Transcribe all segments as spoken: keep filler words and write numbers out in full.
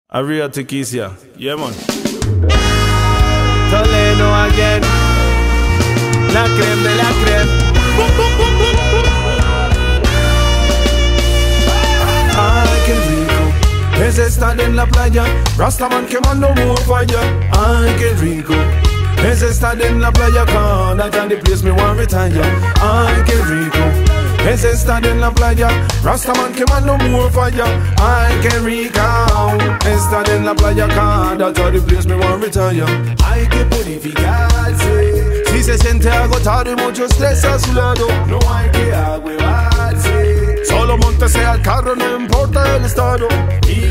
Arriba TIQUICIA, yeah man. Toledo again, la creme de la creme. Ay, qué rico es estar en la playa, Rastaman quemando more fire. Ay, qué rico es estar en la playa, cada time the place me want retire. Ay, qué rico es estar en la playa, Rastaman quemando more fire. Ay, qué rico estar en la playa, cada time the place me want retire. Hay que purificarse, si se siente agotado y mucho estrés a su lado, no hay que ahuevarse. Solo montase al carro, no importa el estado, y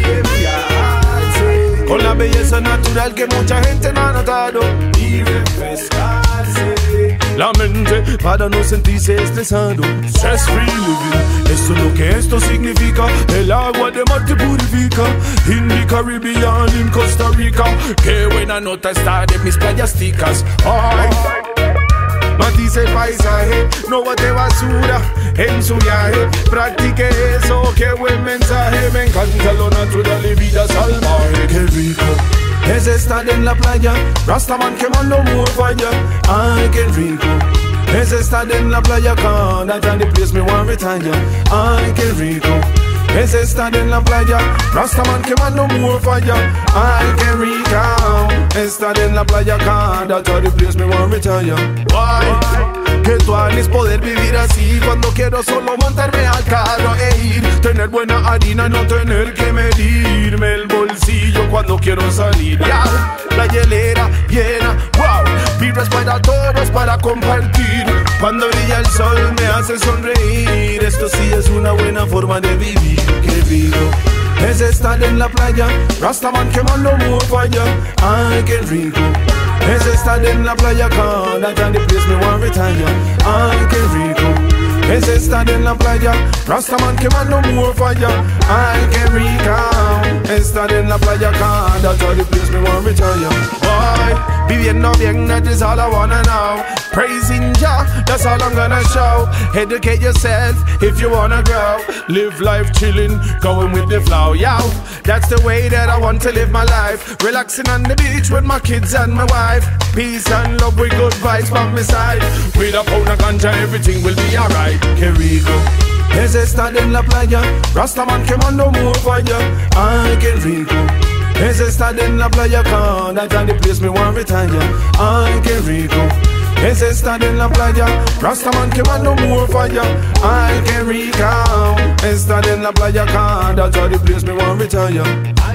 enviarse con la belleza natural que mucha gente no ha notado, y refrescarse la mente para no sentirse estresado. Stress free living, eso es lo que esto significa. El agua de mar te purifica. In the Caribbean, in Costa Rica, qué buena nota está de mis playas ticas. Ay, matice el paisaje, no bote basura en su viaje. Practique eso, qué buen mensaje. Me encanta lo natural y vida salvaje. Qué rico es estar en la playa, Rastaman quemando more fire. Ay, qué rico es estar en la playa, cada time the place me want retire. Ay, qué rico es estar en la playa, Rastaman quemando more fire. Ay, qué rico estar en la playa, cada time the place me want retire. Why? Que tú hagas poder vivir así cuando quiero solo montarme al carro e ir. Tener buena harina, no tener que medirme el bolsillo cuando quiero salir. Ya, la hielera llena, wow. Vibras para todos para compartir. Cuando brilla el sol me hace sonreír. Esto sí es una buena forma de vivir. Qué rico es estar en la playa, Rastaman quemando more fire. Ay, qué rico es estar en la playa, cada time the place me want retire. Ay, qué rico es estar en la playa, Rastaman quemando more fire. Ay, qué rico estar en la playa, cada time the place me want retire. Ay, viviendo bien, that is all I wanna know. Praising Jah, that's all I'm gonna show. Educate yourself if you wanna grow. Live life chilling, going with the flow. Yo, that's the way that I want to live my life. Relaxing on the beach with my kids and my wife. Peace and love with good vibes by my side. With a pound of ganja, everything will be alright. Qué rico es estar en la playa, Rastaman quemando more fire. Ay, qué rico es estar en la playa, cada time the place me want retire. Ay, qué rico es estar en la playa, Rastaman quemando more fire. Ay, qué rico estar en la playa, cada time the place me want retire.